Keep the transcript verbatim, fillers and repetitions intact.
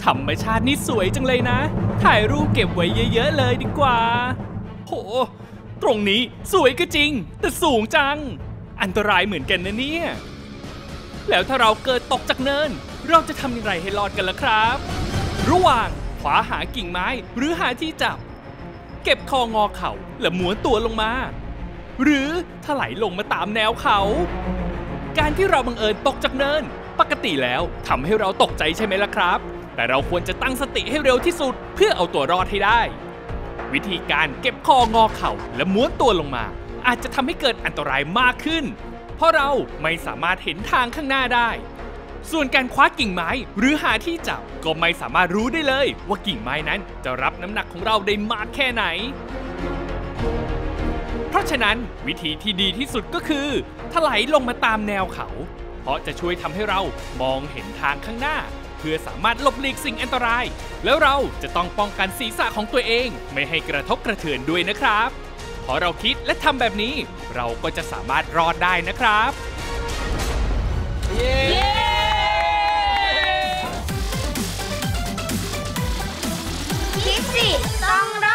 รรมชาตินี่สวยจังเลยนะถ่ายรูปเก็บไว้เยอะๆเลยดีกว่าโหตรงนี้สวยก็จริงแต่สูงจังอันตรายเหมือนกันนะเนี่ยแล้วถ้าเราเกิดตกจากเนินเราจะทำอย่างไรให้รอดกันล่ะครับระหว่างขวาหากิ่งไม้หรือหาที่จับเก็บคองอเข่าและม้วนตัวลงมาหรือถลายลงมาตามแนวเขาการที่เราบังเอิญตกจากเนินปกติแล้วทำให้เราตกใจใช่ไหมล่ะครับแต่เราควรจะตั้งสติให้เร็วที่สุดเพื่อเอาตัวรอดให้ได้วิธีการเก็บคองอเข่าและม้วนตัวลงมาอาจจะทำให้เกิดอันตรายมากขึ้นเพราะเราไม่สามารถเห็นทางข้างหน้าได้ส่วนการคว้ากิ่งไม้หรือหาที่จับก็ไม่สามารถรู้ได้เลยว่ากิ่งไม้นั้นจะรับน้ำหนักของเราได้มากแค่ไหนเพราะฉะนั้นวิธีที่ดีที่สุดก็คือถลายลงมาตามแนวเขาเพราะจะช่วยทำให้เรามองเห็นทางข้างหน้าเพื่อสามารถหลบหลีกสิ่งอันตรายแล้วเราจะต้องป้องกันศีรษะของตัวเองไม่ให้กระทบกระเทือนด้วยนะครับพอเราคิดและทำแบบนี้เราก็จะสามารถรอดได้นะครับเย้คิดสิต้องร